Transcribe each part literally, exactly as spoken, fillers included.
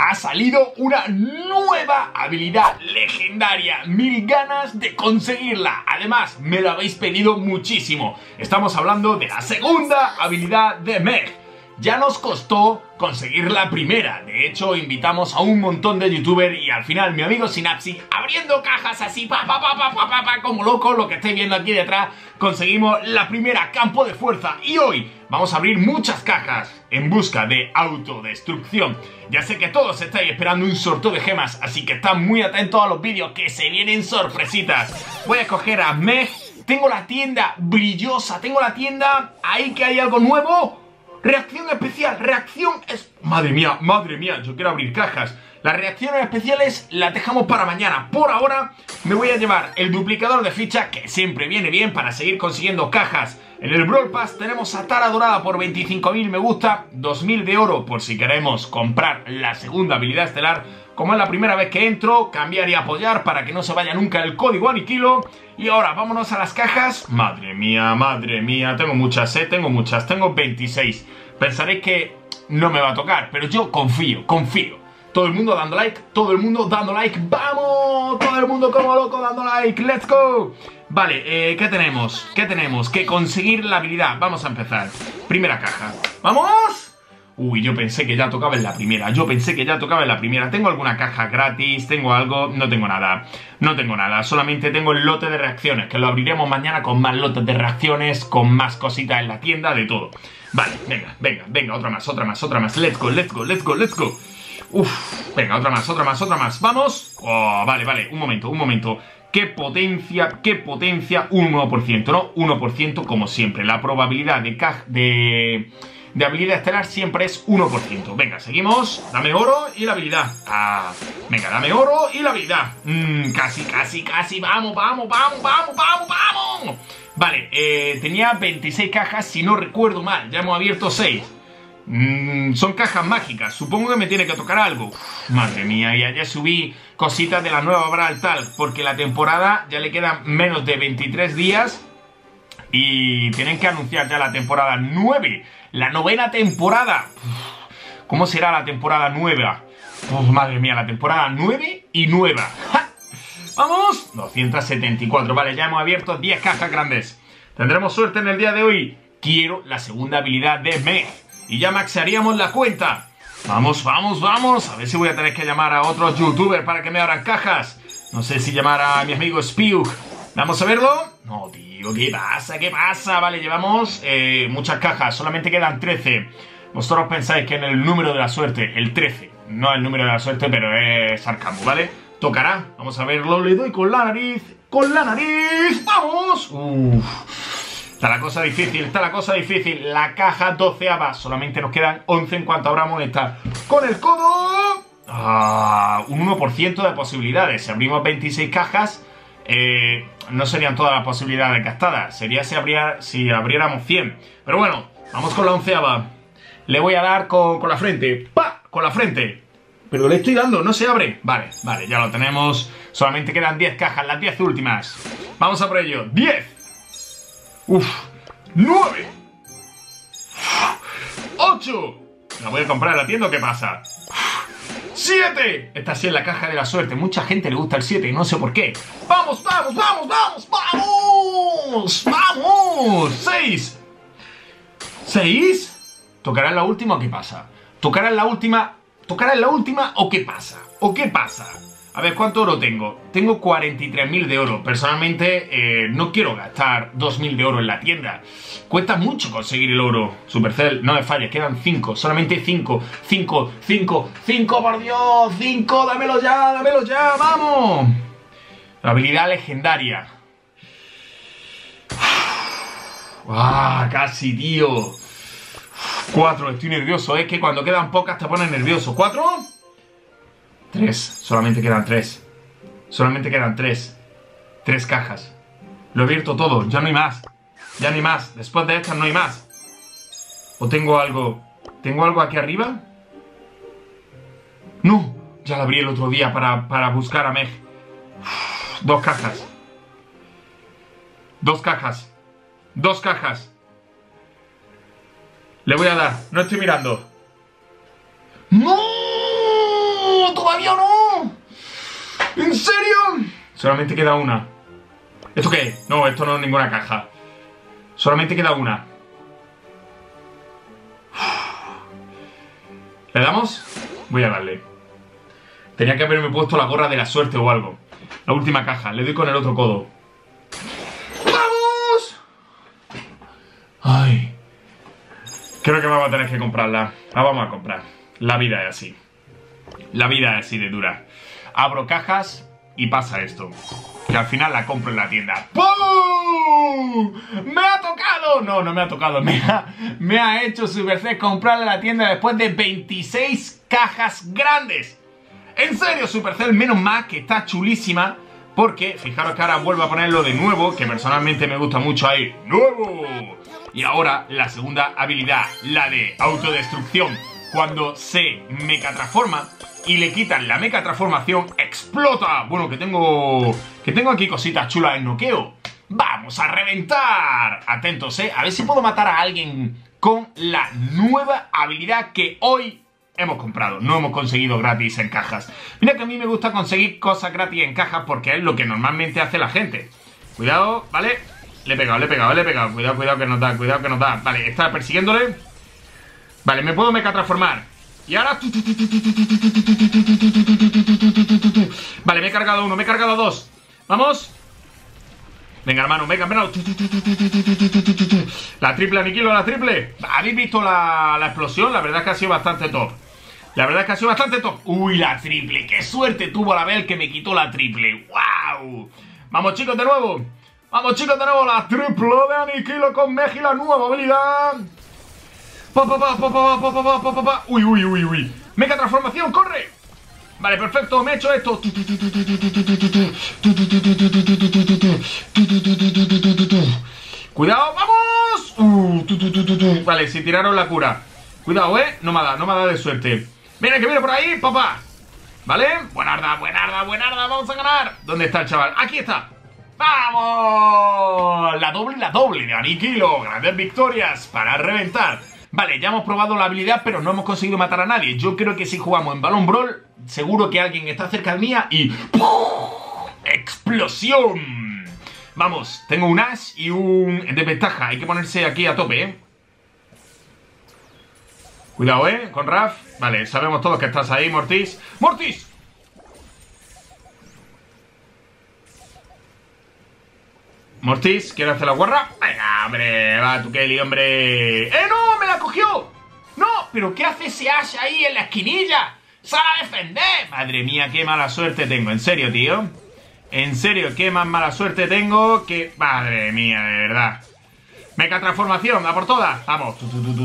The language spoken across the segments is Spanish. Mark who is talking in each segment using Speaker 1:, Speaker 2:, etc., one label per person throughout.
Speaker 1: ha salido una nueva habilidad legendaria. Mil ganas de conseguirla. Además, me lo habéis pedido muchísimo. Estamos hablando de la segunda habilidad de Meg. Ya nos costó conseguir la primera. De hecho, invitamos a un montón de youtubers y al final mi amigo Synapsi, abriendo cajas así, pa, pa, pa, pa, pa, pa, pa, como loco, lo que estáis viendo aquí detrás, conseguimos la primera, campo de fuerza. Y hoy vamos a abrir muchas cajas en busca de autodestrucción. Ya sé que todos estáis esperando un sorteo de gemas, así que están muy atentos a los vídeos que se vienen sorpresitas. Voy a escoger a Meg. Tengo la tienda brillosa, tengo la tienda ahí que hay algo nuevo. Reacción especial, reacción es... Madre mía, madre mía, yo quiero abrir cajas. Las reacciones especiales las dejamos para mañana. Por ahora me voy a llevar el duplicador de fichas, que siempre viene bien para seguir consiguiendo cajas. En el Brawl Pass tenemos a Tara Dorada por veinticinco mil me gusta, dos mil de oro por si queremos comprar la segunda habilidad estelar. Como es la primera vez que entro, cambiar y apoyar para que no se vaya nunca el código Aniquilo. Y ahora vámonos a las cajas. Madre mía, madre mía, tengo muchas, eh, tengo muchas, tengo veintiséis. Pensaréis que no me va a tocar, pero yo confío, confío. Todo el mundo dando like, todo el mundo dando like. ¡Vamos! Todo el mundo como loco dando like. ¡Let's go! Vale, eh, ¿qué tenemos? ¿Qué tenemos? Que conseguir la habilidad. Vamos a empezar. Primera caja. ¡Vamos! Uy, yo pensé que ya tocaba en la primera. Yo pensé que ya tocaba en la primera. ¿Tengo alguna caja gratis? ¿Tengo algo? No tengo nada. No tengo nada. Solamente tengo el lote de reacciones, que lo abriremos mañana con más lotes de reacciones, con más cositas en la tienda, de todo. Vale, venga, venga, venga. Otra más, otra más, otra más. Let's go, let's go, let's go, let's go. Uf, venga, otra más, otra más, otra más. ¿Vamos? Oh, vale, vale. Un momento, un momento. ¡Qué potencia, qué potencia! Un uno por ciento, ¿no? uno por ciento como siempre. La probabilidad de caja... de... de habilidad estelar siempre es uno por ciento. Venga, seguimos. Dame oro y la habilidad. Ah, venga, dame oro y la habilidad. Mm, casi, casi, casi. Vamos, vamos, vamos, vamos, vamos, vamos. Vale, eh, tenía veintiséis cajas, si no recuerdo mal. Ya hemos abierto seis. Mm, son cajas mágicas. Supongo que me tiene que tocar algo. Uf, madre mía, y ayer subí cositas de la nueva Brawl Talk, porque la temporada ya le quedan menos de veintitrés días. Y tienen que anunciar ya la temporada nueve. La novena temporada. ¿Cómo será la temporada nueva? Oh, madre mía, la temporada nueve y nueva. ¡Ja! ¡Vamos! doscientos setenta y cuatro. Vale, ya hemos abierto diez cajas grandes. ¿Tendremos suerte en el día de hoy? Quiero la segunda habilidad de Meg. Y ya maxearíamos la cuenta. Vamos, vamos, vamos. A ver si voy a tener que llamar a otros youtubers para que me abran cajas. No sé si llamar a mi amigo Spiuk. ¿Vamos a verlo? No, tío, ¿qué pasa? ¿Qué pasa? Vale, llevamos eh, muchas cajas, solamente quedan trece. Vosotros pensáis que en el número de la suerte, el trece, no el número de la suerte, pero es Arcambo, ¿vale? Tocará, vamos a verlo, le doy con la nariz, con la nariz, ¡vamos! Uff, está la cosa difícil, está la cosa difícil. La caja doceava, solamente nos quedan once en cuanto abramos esta. Con el codo, ah, un uno por ciento de posibilidades. Si abrimos veintiséis cajas... Eh, no serían todas las posibilidades gastadas. Sería si, abría, si abriéramos cien. Pero bueno, vamos con la onceava. Le voy a dar con, con la frente. ¡Pa! Con la frente. Pero le estoy dando, no se abre. Vale, vale, ya lo tenemos. Solamente quedan diez cajas, las diez últimas. Vamos a por ello. diez. Uf. nueve. ocho. La voy a comprar en la tienda, ¿qué pasa? ¡siete! Esta sí es la caja de la suerte. Mucha gente le gusta el siete y no sé por qué. ¡Vamos, vamos, vamos, vamos! ¡Vamos! ¡Vamos! ¡seis! ¿seis? ¿Tocará en la última o qué pasa? ¿Tocará en la última? ¿Tocará en la última o qué pasa? ¿O qué pasa? A ver, ¿cuánto oro tengo? Tengo cuarenta y tres mil de oro. Personalmente, eh, no quiero gastar dos mil de oro en la tienda. Cuesta mucho conseguir el oro. Supercell, no me falles, quedan cinco. Solamente cinco. cinco, cinco, cinco, por Dios. cinco, dámelo ya, dámelo ya, vamos. La habilidad legendaria. ¡Ah, casi, tío! cuatro, estoy nervioso. Es que cuando quedan pocas te pones nervioso. ¿cuatro? tres, solamente quedan tres. Solamente quedan tres. Tres cajas. Lo he abierto todo, ya no hay más. Ya no hay más, después de estas no hay más. ¿O tengo algo? ¿Tengo algo aquí arriba? No, ya la abrí el otro día para, para buscar a Meg. Dos cajas. Dos cajas. Dos cajas. Le voy a dar, no estoy mirando. ¡No! no, todavía no. ¿En serio? Solamente queda una. ¿Esto qué es? No, esto no es ninguna caja. Solamente queda una. ¿Le damos? Voy a darle. Tenía que haberme puesto la gorra de la suerte o algo. La última caja. Le doy con el otro codo. ¡Vamos! Ay. Creo que vamos a tener que comprarla. La vamos a comprar. La vida es así. La vida es así de dura. Abro cajas y pasa esto. Que al final la compro en la tienda. ¡Pum! ¡Me ha tocado! No, no me ha tocado. Me ha, me ha hecho Supercell comprarla en la tienda después de veintiséis cajas grandes. En serio, Supercell, menos mal que está chulísima. Porque, fijaros que ahora vuelvo a ponerlo de nuevo, que personalmente me gusta mucho ahí. ¡Nuevo! Y ahora la segunda habilidad, la de autodestrucción. Cuando se mecatransforma y le quitan la mecatransformación, ¡explota! Bueno, que tengo que tengo aquí cositas chulas en noqueo. ¡Vamos a reventar! Atentos, ¿eh? A ver si puedo matar a alguien con la nueva habilidad que hoy hemos comprado. No hemos conseguido gratis en cajas. Mira que a mí me gusta conseguir cosas gratis en cajas porque es lo que normalmente hace la gente. Cuidado, ¿vale? Le he pegado, le he pegado, le he pegado. Cuidado, cuidado que nos da, cuidado que nos da. Vale, está persiguiéndole. Vale, me puedo mecatransformar. Y ahora... Vale, me he cargado uno, me he cargado dos. Vamos. Venga, hermano, venga, hermano. La triple, aniquilo, la triple. ¿Habéis visto la, la explosión? La verdad es que ha sido bastante top. La verdad es que ha sido bastante top. Uy, la triple. Qué suerte tuvo la Bell que me quitó la triple. ¡Wow! Vamos, chicos, de nuevo. Vamos, chicos, de nuevo. La triple de aniquilo con Meji, la nueva habilidad. Pa, pa, pa, pa, pa, pa, pa, pa, pa, pa. Uy, uy, uy, uy. Mega transformación, corre. Vale, perfecto, me he hecho esto. Cuidado, vamos. Uh, vale, si tiraron la cura. Cuidado, eh. No me ha dado, no me ha dado de suerte. Viene, que viene por ahí, papá. Vale, buenarda, buenarda, buenarda. Vamos a ganar. ¿Dónde está el chaval? Aquí está. ¡Vamos! La doble, la doble de aniquilo. Grandes victorias para reventar. Vale, ya hemos probado la habilidad, pero no hemos conseguido matar a nadie. Yo creo que si jugamos en Balón Brawl, seguro que alguien está cerca de mía y... ¡pum! ¡Explosión! Vamos, tengo un Ash y un desventaja. Hay que ponerse aquí a tope, ¿eh? Cuidado, ¿eh? Con Raf. Vale, sabemos todos que estás ahí, Mortis. ¡Mortis! Mortis, ¿quieres hacer la guarra? Venga, hombre, va tu Kelly, hombre. ¡Eh, no! ¡Me la cogió! ¡No! ¿Pero qué hace ese Ash ahí en la esquinilla? ¡Sal a defender! Madre mía, qué mala suerte tengo. En serio, tío. En serio, qué más mala suerte tengo que... Madre mía, de verdad. Meca transformación, a por todas. Vamos.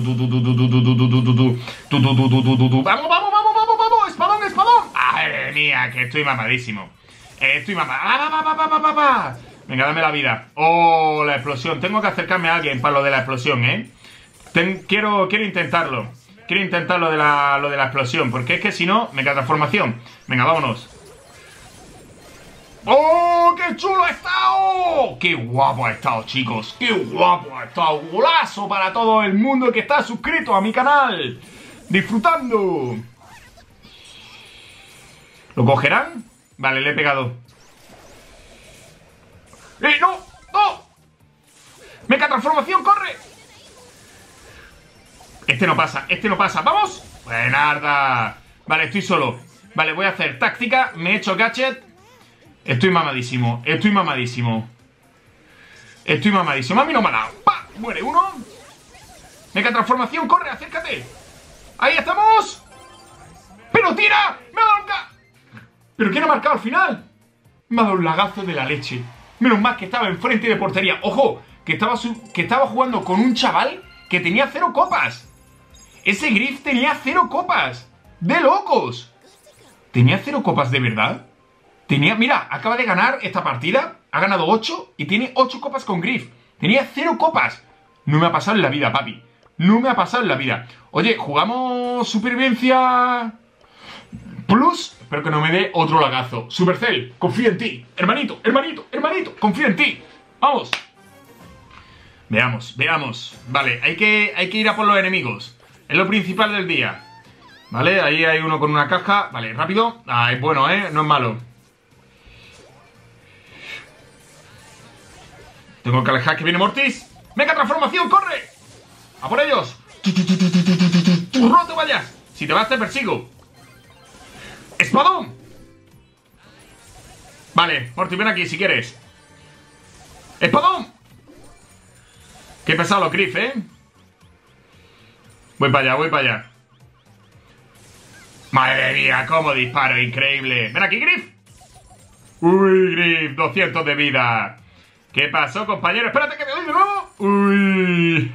Speaker 1: Vamos, vamos, vamos, vamos, vamos. Espadón, espadón. Madre mía, que estoy mamadísimo. Estoy mamadísimo. Venga, dame la vida. Oh, la explosión. Tengo que acercarme a alguien para lo de la explosión, ¿eh? Ten, quiero, quiero intentarlo. Quiero intentar lo de, la, lo de la explosión. Porque es que si no, mega transformación. Venga, vámonos. ¡Oh, qué chulo ha estado! ¡Qué guapo ha estado, chicos! ¡Qué guapo ha estado! ¡Golazo para todo el mundo que está suscrito a mi canal! ¡Disfrutando! ¿Lo cogerán? Vale, le he pegado. ¡Eh, no! ¡No! ¡Meca transformación, corre! Este no pasa, este no pasa. ¡Vamos! ¡Buenarda! Vale, estoy solo. Vale, voy a hacer táctica. Me he hecho gadget. Estoy mamadísimo, estoy mamadísimo. Estoy mamadísimo. A mí no me ha dado. ¡Pa! Muere uno. Meca transformación, corre, acércate. ¡Ahí estamos! ¡Pero tira! ¡Me ha dado un ga... ¿Pero quién ha marcado al final? Me ha dado un lagazo de la leche. Menos mal que estaba enfrente de portería. ¡Ojo! Que estaba, su... que estaba jugando con un chaval que tenía cero copas. Ese Griff tenía cero copas. ¡De locos! ¿Tenía cero copas de verdad? Tenía... Mira, acaba de ganar esta partida. Ha ganado ocho y tiene ocho copas con Griff. Tenía cero copas. No me ha pasado en la vida, papi. No me ha pasado en la vida. Oye, ¿jugamos supervivencia plus? Espero que no me dé otro lagazo. Supercell, confío en ti. Hermanito, hermanito, hermanito, confío en ti. Vamos. Veamos, veamos. Vale, hay que, hay que ir a por los enemigos. Es lo principal del día. Vale, ahí hay uno con una caja. Vale, rápido. Ah, es bueno, ¿eh? No es malo. Tengo que alejar que viene Mortis. ¡Mega transformación! ¡Corre! ¡A por ellos! ¡No te vayas! Si te vas te persigo. ¡Espadón! Vale, Mortis, ven aquí si quieres. ¡Espadón! Qué pesado los Griff, ¿eh? Voy para allá, voy para allá. Madre mía, cómo disparo, increíble. Ven aquí, Griff. Uy, Griff, doscientos de vida. ¿Qué pasó, compañero? Espérate que me doy de nuevo. Uy.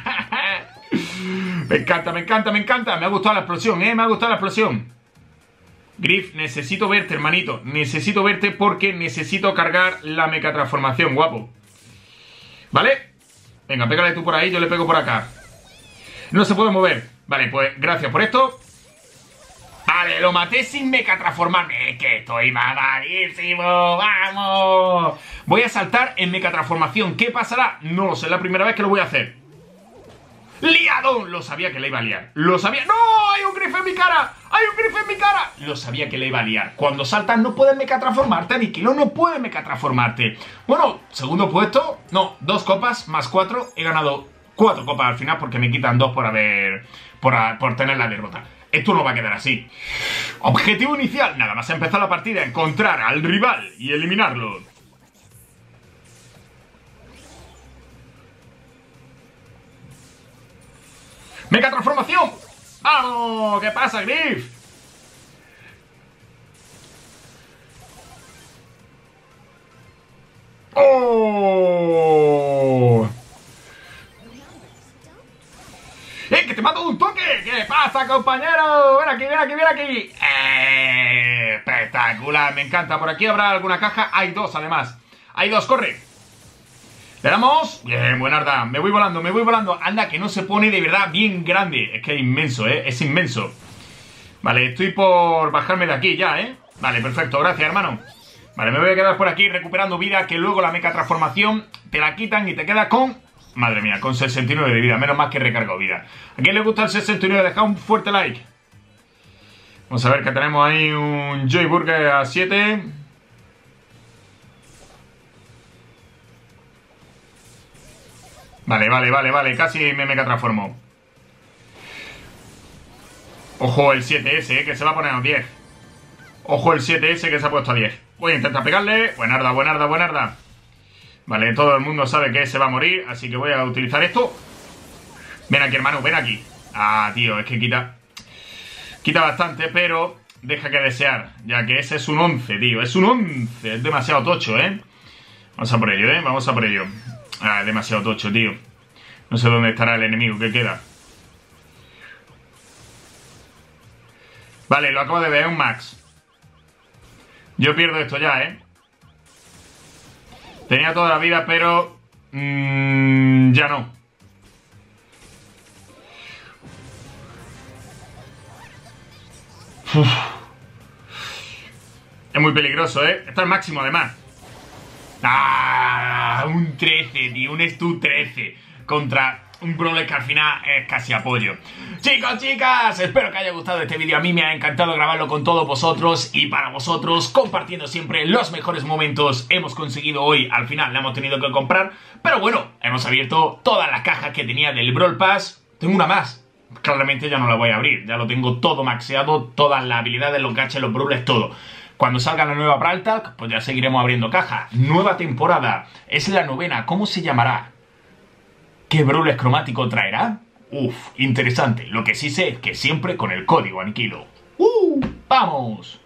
Speaker 1: Me encanta, me encanta, me encanta. Me ha gustado la explosión, ¿eh? Me ha gustado la explosión. Griff, necesito verte, hermanito. Necesito verte porque necesito cargar la megatransformación, guapo. ¿Vale? Venga, pégale tú por ahí, yo le pego por acá. No se puede mover. Vale, pues gracias por esto. Vale, lo maté sin megatransformarme. Es que estoy mamadísimo. ¡Vamos! Voy a saltar en megatransformación. ¿Qué pasará? No lo sé, es la primera vez que lo voy a hacer. ¡Liadón! Lo sabía que le iba a liar. Lo sabía. ¡No! ¡Hay un Griff en mi cara! ¡Hay un Griff en mi cara! Lo sabía que le iba a liar. Cuando saltas no puedes megatransformarte, Aniquilo. No puedes megatransformarte. Bueno, segundo puesto. No, dos copas más cuatro. He ganado cuatro copas al final porque me quitan dos por haber... Por, a, por tener la derrota. Esto no va a quedar así. Objetivo inicial. Nada más empezar la partida. Encontrar al rival y eliminarlo. ¡Mega transformación! ¡Vamos! ¿Qué pasa, Griff? ¡Oh! ¡Eh, que te mato de un toque! ¿Qué pasa, compañero? ¡Ven aquí, ven aquí, ven aquí! ¡Eh! Espectacular, me encanta. Por aquí habrá alguna caja. Hay dos, además. Hay dos, corre. Le damos. Bien, buenarda. Me voy volando, me voy volando. Anda, que no se pone de verdad bien grande. Es que es inmenso, ¿eh? Es inmenso. Vale, estoy por bajarme de aquí ya, ¿eh? Vale, perfecto. Gracias, hermano. Vale, me voy a quedar por aquí recuperando vida, que luego la meca transformación te la quitan y te queda con... Madre mía, con sesenta y nueve de vida. Menos mal que he recargado vida. ¿A quién le gusta el sesenta y nueve? Deja un fuerte like. Vamos a ver que tenemos ahí un Joy Burger a siete. Vale, vale, vale, vale. Casi me mega transformo. Ojo el siete ese, eh, que se va a poner a diez. Ojo el siete ese que se ha puesto a diez. Voy a intentar pegarle. Buenarda, buenarda, buenarda. Vale, todo el mundo sabe que se va a morir, así que voy a utilizar esto. Ven aquí, hermano, ven aquí. Ah, tío, es que quita... Quita bastante, pero deja que desear. Ya que ese es un once, tío. Es un once. Es demasiado tocho, ¿eh? Vamos a por ello, ¿eh? Vamos a por ello. Ah, es demasiado tocho, tío. No sé dónde estará el enemigo que queda. Vale, lo acabo de ver, un max. Yo pierdo esto ya, ¿eh? Tenía toda la vida, pero... Mmm, ya no. Uf. Es muy peligroso, ¿eh? Está al máximo, además. ¡Ah! Un trece, tío. Un Stu trece. Contra un Brawler que al final es casi apoyo. Chicos, chicas, espero que haya gustado este vídeo. A mí me ha encantado grabarlo con todos vosotros y para vosotros, compartiendo siempre los mejores momentos. Hemos conseguido hoy, al final la hemos tenido que comprar, pero bueno, hemos abierto todas las cajas que tenía del Brawl Pass. Tengo una más. Claramente ya no la voy a abrir. Ya lo tengo todo maxeado, todas las habilidades, los gadgets, los brawlers, todo. Cuando salga la nueva Brawl Talk, pues ya seguiremos abriendo cajas. Nueva temporada. Es la novena. ¿Cómo se llamará? ¿Qué brawler cromático traerá? Uf, interesante. Lo que sí sé es que siempre con el código Aniquilo. ¡Uh! ¡Vamos!